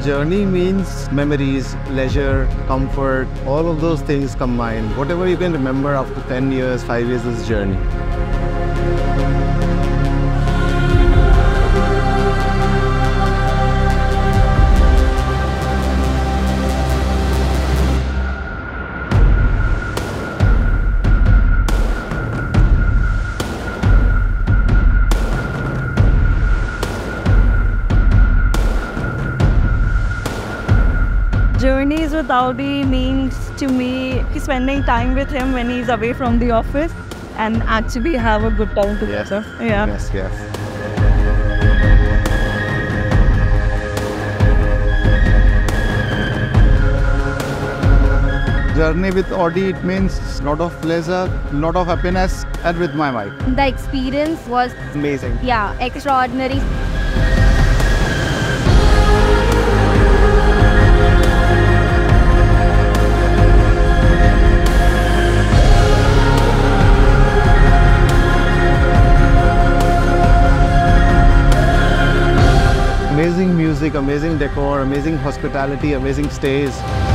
journey means memories, leisure, comfort, all of those things combined. Whatever you can remember after 10 years, 5 years is journey. Journeys with Audi means to me spending time with him when he's away from the office and actually have a good time together. Yes. Yeah. Yes, yes. Journey with Audi, it means lot of pleasure, lot of happiness, and with my wife. The experience was, Amazing. yeah, extraordinary. Amazing music, amazing decor, amazing hospitality, amazing stays.